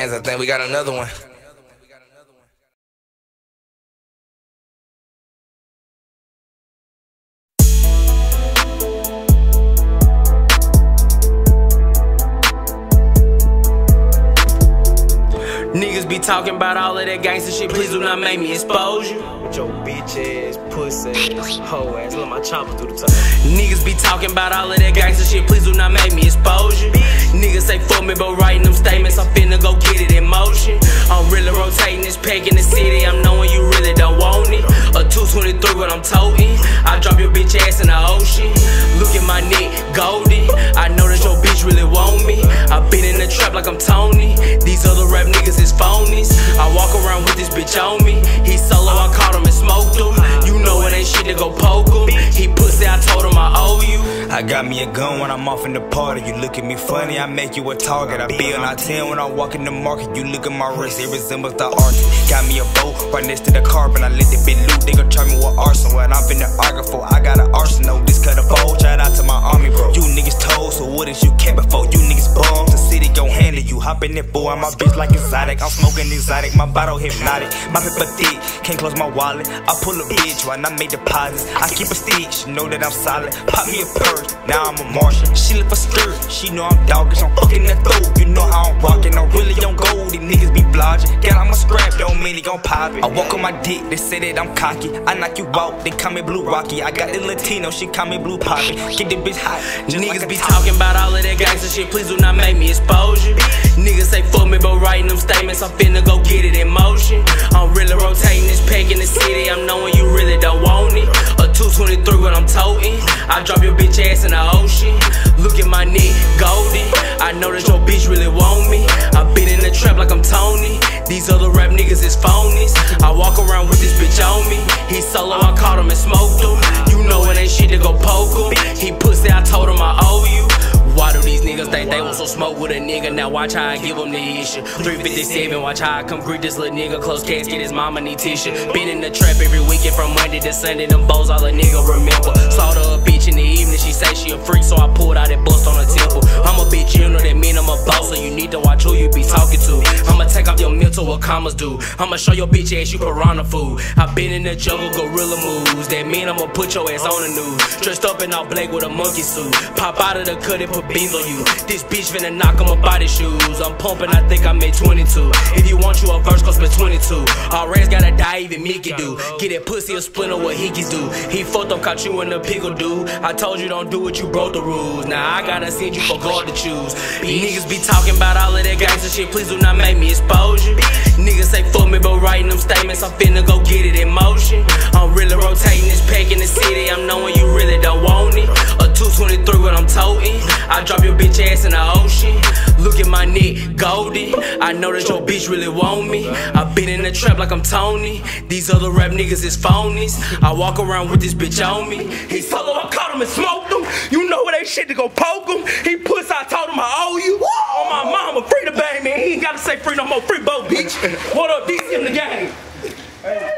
Bands, I think we got another one. Niggas be talking about all of that gangster shit, please do not make me expose you. With your bitch ass, pussy ass, hoe ass, let my chopper through the top. Niggas be talking about all of that gangster shit, please do not make me expose you. Niggas say fuck me, but writing them statements, I'm finna go get it in motion. I'm really rotating this pack in the city, I'm knowing you really don't want it. A 223 what I'm toting, I drop your bitch ass in the ocean. Look at my neck, golden, I know that your bitch really want me. I been in the trap like I'm Tony, these other rap niggas is phonies. I walk around with this bitch on me, he solo, I caught him and smoked him. You know it ain't shit to go poke him, he pussy, I told him I owe you. I got me a gun when I'm off in the party. You look at me funny, I make you a target. I be on our 10 when I walk in the market. You look at my wrist, it resembles the Arctic. Got me a boat right next to the carpet. I let the bitch loot, they gon' try me with arson. What I'm finna argue for, I got an arsenal. This cut a fold, shout out to my army, bro. You niggas told, so what is you kept before? You niggas bums, the city gon' handle you. Hop in that boy, my bitch like exotic. I'm smoking exotic, my bottle hypnotic. My paper thick, can't close my wallet. I pull a bitch when I make deposits. I keep a stitch, know that I'm solid. Pop me a purse, now I'm a Martian. She look for skirt, she know I'm doggish. I'm fucking that throat, you know how I'm rockin'. I'm really on gold, these niggas be blodging. Get out my scrap, don't mean he gon' pop it. I walk on my dick, they say that I'm cocky. I knock you out, they call me Blue Rocky. I got the Latino, she call me Blue Poppy. Get the bitch hot, niggas like be talking about all of that gangster shit, please do not make me expose you. Niggas say fuck me, but writing them statements, I'm finna go get it in motion. I'm really rotating this pack in the city, I'm knowing you really don't want it. A 223 what I'm toting, I drop your bitch ass in the ocean. Look at my neck, golden, I know that your bitch really want me. I been in the trap like I'm Tony, these other rap niggas is phonies. I walk around with this bitch on me, he solo, I caught him and smoked him. You know it ain't shit to go poke him, he pussy, I told him I owe you. Why do these niggas think they want some smoke with a nigga? Now watch how I give them the issue. 357, watch how I come greet this little nigga. Close casket, his mama need tissue. Been in the trap every weekend from Monday to Sunday. Them bows all a nigga remember. Slaughter a bitch in the evening, she say she a freak, so I pulled out that bust on her temple. I'm a bitch, you know that mean I'm a boss, so you need to watch who you be talking to. I'ma take off your mental what commas do. I'ma show your bitch ass you piranha food. I been in the jungle, gorilla moves. That mean I'ma put your ass on the news. Dressed up in all black with a monkey suit. Pop out of the cut and put beans on you. This bitch finna knock on my body shoes. I'm pumping, I think I made 22. If you want you a verse, go spend 22. All rats gotta die, even Mickey do. Get that pussy a splinter, what Hickeys do. He fucked up, caught you in the pickle, dude. I told you don't do it, you broke the rules. Now I gotta send you for God to choose. Niggas be talking about all of that gangster shit, please do not make me expose you. Niggas say fuck me, but writing them statements, I'm finna go get it in motion. I'm really rotating this pack in the city, I'm knowing you really don't want it. A 223 what I'm toting, I drop your bitch ass in the ocean. Look at my neck, golden, I know that your bitch really want me. I been in the trap like I'm Tony, these other rap niggas is phonies. I walk around with this bitch on me, he solo, I caught him and smoked him. You know it ain't shit to go poke him, he pussy, I told him I owe you. On my mama, free the bang, man, he ain't gotta say free no more, free Bo, bitch. What up, DC in the game?